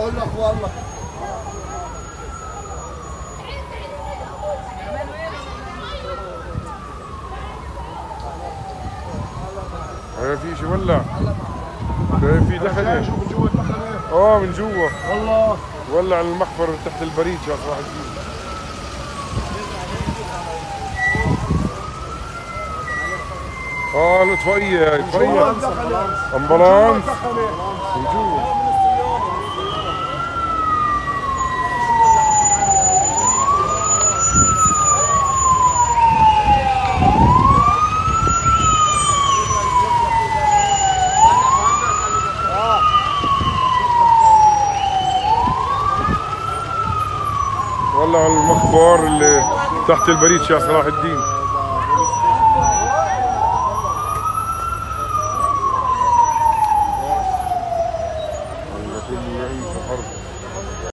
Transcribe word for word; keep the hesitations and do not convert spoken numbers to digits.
بقول لك والله. ايه في شيء ولع؟ ايه في دخنه؟ شوف من جوا الدخنه. اه من جوا والله ولع المخفر تحت البريد يا صلاح الدين. اه الاطفائيه اطفائيه امبولانس من جوا. ولع المخبر اللي تحت البريد يا صلاح الدين.